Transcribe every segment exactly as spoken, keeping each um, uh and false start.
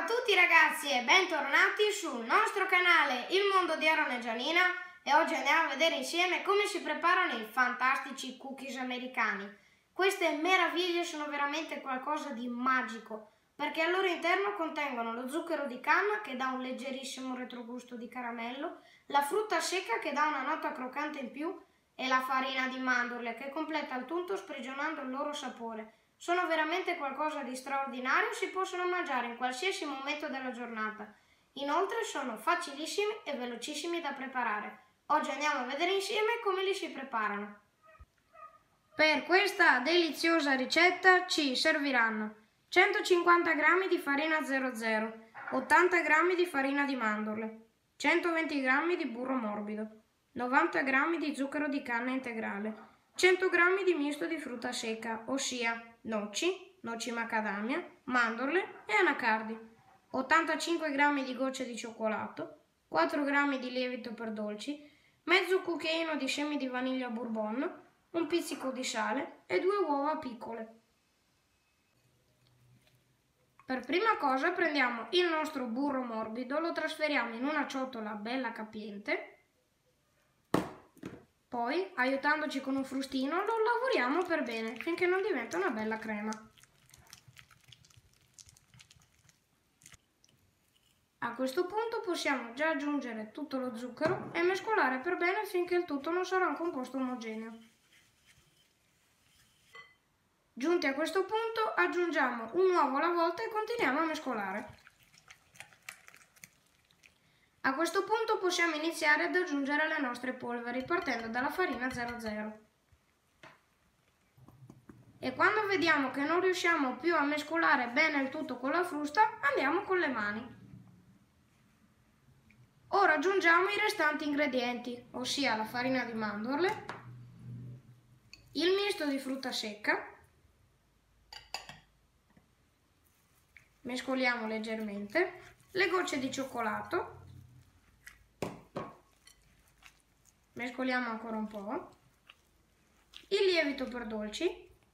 tutti ragazzi e bentornati sul nostro canale Il Mondo di Aaron e Gianina, e oggi andiamo a vedere insieme come si preparano i fantastici cookies americani. Queste meraviglie sono veramente qualcosa di magico, perché al loro interno contengono lo zucchero di canna che dà un leggerissimo retrogusto di caramello, la frutta secca che dà una nota croccante in più e la farina di mandorle che completa il tutto sprigionando il loro sapore. Sono veramente qualcosa di straordinario, si possono mangiare in qualsiasi momento della giornata. Inoltre sono facilissimi e velocissimi da preparare. Oggi andiamo a vedere insieme come li si preparano. Per questa deliziosa ricetta ci serviranno centocinquanta grammi di farina zero zero, ottanta grammi di farina di mandorle, centoventi grammi di burro morbido, novanta grammi di zucchero di canna integrale, cento grammi di misto di frutta secca, ossia noci, noci macadamia, mandorle e anacardi, ottantacinque grammi di gocce di cioccolato, quattro grammi di lievito per dolci, mezzo cucchiaino di semi di vaniglia bourbon, un pizzico di sale e due uova piccole. Per prima cosa prendiamo il nostro burro morbido, lo trasferiamo in una ciotola bella capiente. Poi, aiutandoci con un frustino, lo lavoriamo per bene finché non diventa una bella crema. A questo punto possiamo già aggiungere tutto lo zucchero e mescolare per bene finché il tutto non sarà un composto omogeneo. Giunti a questo punto aggiungiamo un uovo alla volta e continuiamo a mescolare. A questo punto possiamo iniziare ad aggiungere le nostre polveri partendo dalla farina zero zero. E quando vediamo che non riusciamo più a mescolare bene il tutto con la frusta, andiamo con le mani. Ora aggiungiamo i restanti ingredienti, ossia la farina di mandorle, il misto di frutta secca, mescoliamo leggermente, le gocce di cioccolato, mescoliamo ancora un po', il lievito per dolci,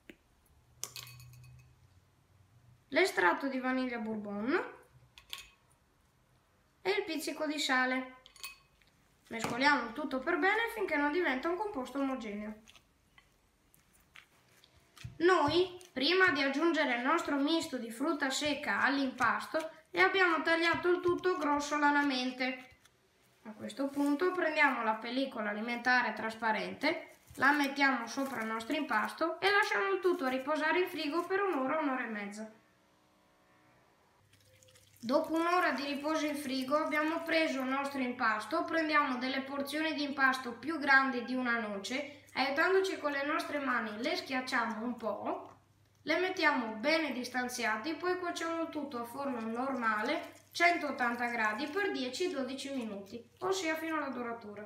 l'estratto di vaniglia bourbon e il pizzico di sale. Mescoliamo il tutto per bene finché non diventa un composto omogeneo. Noi, prima di aggiungere il nostro misto di frutta secca all'impasto, le abbiamo tagliato il tutto grossolanamente. A questo punto prendiamo la pellicola alimentare trasparente, la mettiamo sopra il nostro impasto e lasciamo il tutto riposare in frigo per un'ora, un'ora e mezza. Dopo un'ora di riposo in frigo abbiamo preso il nostro impasto, prendiamo delle porzioni di impasto più grandi di una noce, aiutandoci con le nostre mani le schiacciamo un po', le mettiamo bene distanziati, poi cuociamo il tutto a forno normale, centottanta gradi per dieci dodici minuti, ossia fino alla doratura.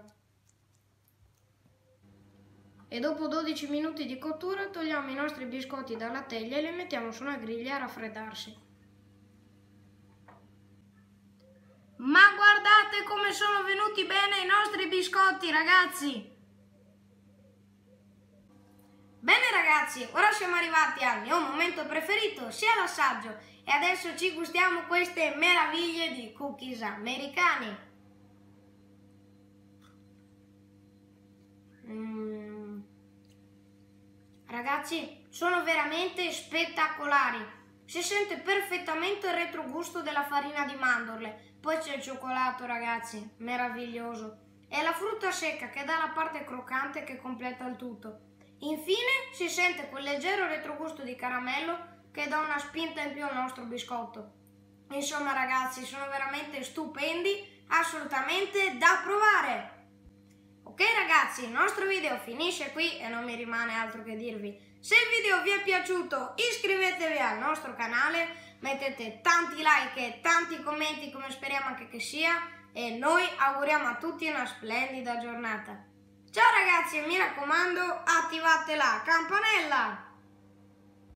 E dopo dodici minuti di cottura togliamo i nostri biscotti dalla teglia e li mettiamo su una griglia a raffreddarsi. Ma guardate come sono venuti bene i nostri biscotti, ragazzi! Bene ragazzi, ora siamo arrivati al mio momento preferito, sia l'assaggio, e adesso ci gustiamo queste meraviglie di cookies americani. Mm. Ragazzi, sono veramente spettacolari. Si sente perfettamente il retrogusto della farina di mandorle, poi c'è il cioccolato ragazzi, meraviglioso, e la frutta secca che dà la parte croccante che completa il tutto. Infine si sente quel leggero retrogusto di caramello che dà una spinta in più al nostro biscotto. Insomma ragazzi, sono veramente stupendi, assolutamente da provare! Ok ragazzi, il nostro video finisce qui e non mi rimane altro che dirvi: se il video vi è piaciuto iscrivetevi al nostro canale, mettete tanti like e tanti commenti come speriamo anche che sia, e noi auguriamo a tutti una splendida giornata. Ciao ragazzi e mi raccomando, attivate la campanella!